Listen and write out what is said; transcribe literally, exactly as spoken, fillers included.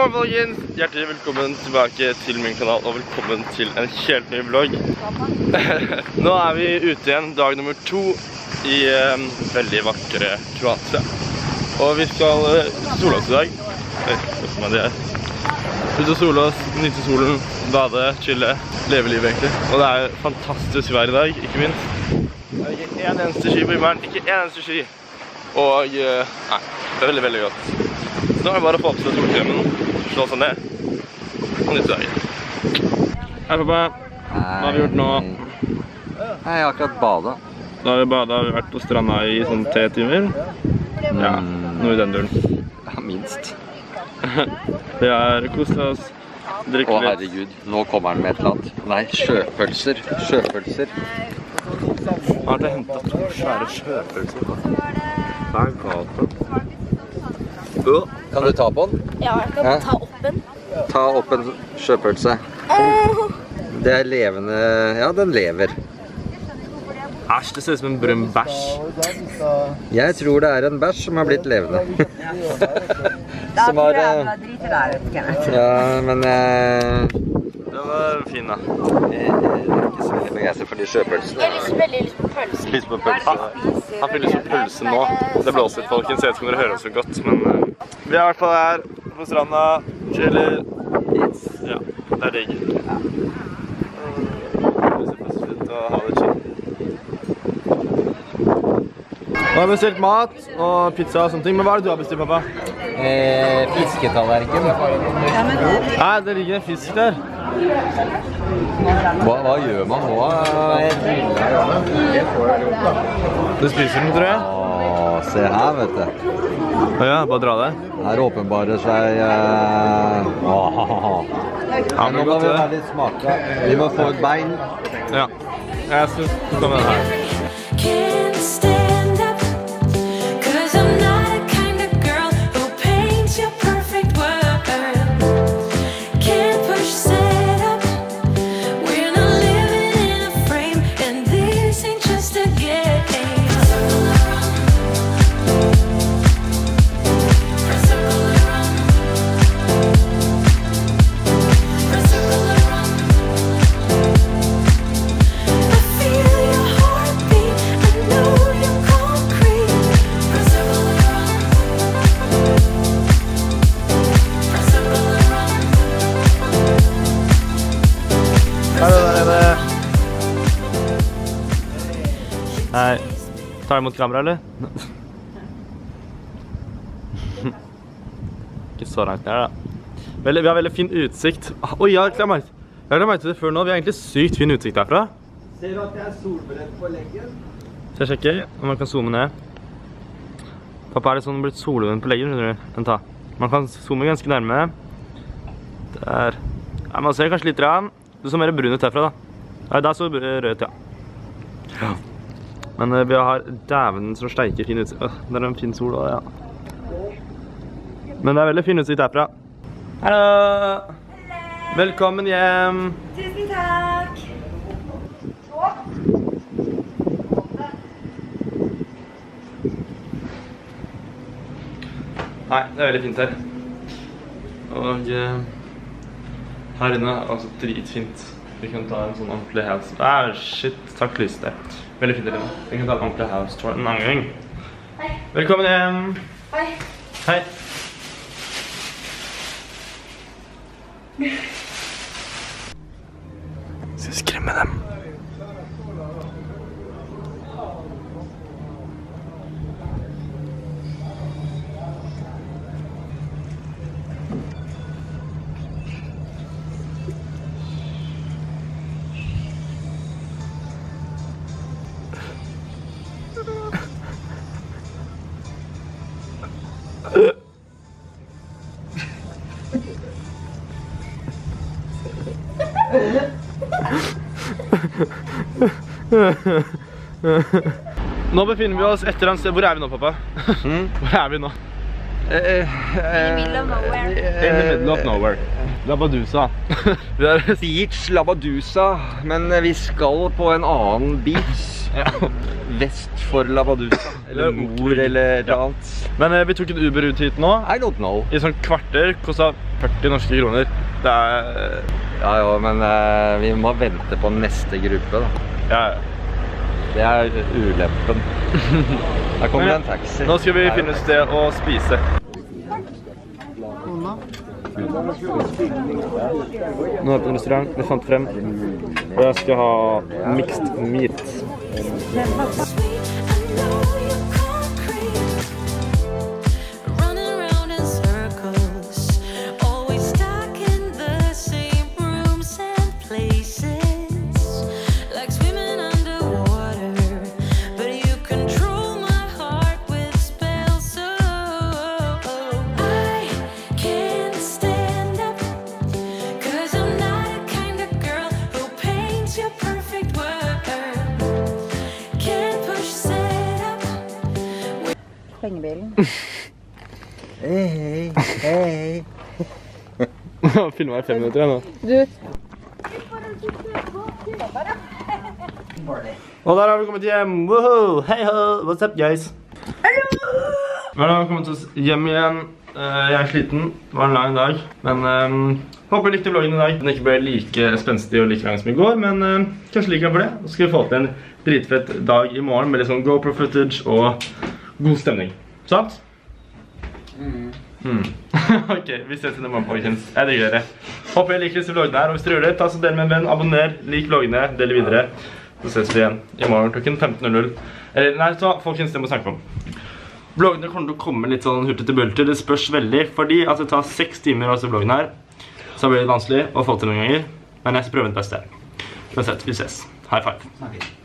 folkens! Hjertelig velkommen tilbake til min kanal, og velkommen til en helt ny vlogg. Nå er vi ute igjen, dag nummer to i um, veldig vakre Kroatia. Og vi skal uh, sole oss i dag. Oi, hva er det her? Ut og sole oss, nyte solen, bade, chille, leve livet egentlig. Og det er fantastisk vær i dag, ikke minst. Det er ikke en eneste sky på himmelen, ikke en eneste sky. Og uh, nei, det er veldig, veldig godt. Så nå er det bare å få opp seg solkremen, slå seg ned, og nytte dagen. Hei pappa, hva har vi gjort nå? Jeg har akkurat badet. Da har vi badet, har vi vært på stranda i sånn tre timer. Ja, noe i den duren. Ja, minst. Vi har kostet oss, drikket litt. Å herregud, nå kommer han med et eller annet. Nei, sjøpølser, sjøpølser. Jeg har hentet to svære sjøpølser. Hva er galt da? Kan du ta på den? Ja, jeg kan Ja. ta opp en. Ta opp en sjøpølse. Det er levende... Ja, den lever. Æsj, det ser ut som en brun bæsj. Jeg tror det er en bæsj som har blitt levende. Som var... eh, Ja, men... eh, Den var fin da. Jeg er ikke så veldig begeistret for de sjøpølsene. Jeg har lyst veldig lyst på pølse. Lyst på pølse. Han fikk lyst på pølse nå. Det blåser litt, folkens. Jeg vet ikke om dere hører oss så godt, men uh, vi er i hvert fall her på stranda, chiller. Ja, det er digg. Vi ser på slutt og ha det chill. Nå har vi bestilt mat og pizza og sånne ting, men hva er det du har bestilt, pappa? Eh, fisketallerken. Nei, det ligger en fisk der. Hva, hva gjør man nå? Du spiser den, tror jeg? Åh, se her, vet du. Ja, bare dra det. Her åpenbarer seg... Uh, åh. Ja, men Nå må godt vi det. være litt smake. Vi må få et bein. Ja, jeg synes det kommer den her. Can't stand up, 'cause I'm not the kind of girl who paints your perfect world. Can't push set up, we're not living in a frame, and this ain't just a game. Circle around, circle around, circle around. I feel your heartbeat, I know you're concrete. Circle around, circle around. Hallo der nede. Hei. Tar du imot kamera, eller? Ikke så langt ned, da. Veldig, vi har veldig fin utsikt. Oi, jeg har ikke merket, jeg har merket det før nå. Vi har egentlig sykt fin utsikt herfra. Ser du at jeg er solbrent på leggen? Så jeg sjekker om man kan zoome ned. Pappa, er det sånn blitt solvenn på leggen, skjønner du? Vent da. Man kan zoome ganske nærme. Der. Ja, man ser kanskje litt rann. Du så mer brun ut herfra, da. Ja, der så rødt, ja. Ja. Men uh, vi har dæven som steiker fin utsikt. Øh, det er en fin sol også, ja. Men det er veldig fin utsikt herfra. Hallo! Velkommen hjem! Tusen takk. Nei, det er veldig fint her. Og uh, her inne er altså dritfint. Vi kan ta en sånn ordentlig house. Ah, shit, takk lys der. Veldig fint her inne. Vi kan ta en ordentlig house tour en annen gang. Hei. Velkommen hjem! Hei. Hei! Skal vi skremme dem? Nå befinner vi oss etter en sted. Hvor er vi nå, pappa? Mm. Hvor er vi nå? Uh, uh, In the middle of nowhere. In the middle of nowhere. Labbadusa. Vi er Beach Labbadusa, men vi skal på en annen beach. Ja. Vest for Labbadusa, eller nord eller noe annet. Men eh, vi tok en Uber ut hit nå. I don't know. I sånn kvarter kostet førti norske kroner. Det er... Ja, ja, men uh, vi må vente på neste gruppe da. Ja, Det er ulempen. Her kommer det en taxi. nå skal vi finne et sted å spise. Nå er vi på en restaurant, vi fant frem. Og jeg skal ha mixed meat. Sweet, I know you're concrete. Running around in circles, always stuck in the same rooms and places, like swimming underwater. But you control my heart with spells, so I can't stand up, 'cause I'm not a kind of girl who paints your perfect world. Pengebilen. Hei, hei, hei. Filmer jeg fem minutter jeg nå. Du. Og der har vi kommet hjem. Woohoo! Hei ho! What's up, guys? Hallo! Vi har kommet oss hjem igjen. Uh, jeg er sliten. Det var en lang dag. Men um, håper du likte vloggen i dag. Den ikke ble like spenstig og like lang som i går, men uh, kanskje liker jeg for det. Så skal vi få til en dritfett dag i morgen med litt sånn GoPro footage og god stemning. Sant? Mm. Mm. Ok, vi ses i morgen, folkens. Jeg digger dere. Håper jeg liker disse vloggene her, og hvis dere gjør det, ta så del med en venn, abonner, lik vloggene, del videre. Så ses vi igjen i morgen klokken femten null null. Eller, nei, så folkens, det må snakke om. Vloggene kommer til å komme litt sånn hurtig til bulter. Det spørs veldig, fordi at det tar seks timer å se vloggen her. Så blir det vanskelig å få til noen ganger. Men jeg skal prøve det beste. Uansett, vi ses. High five.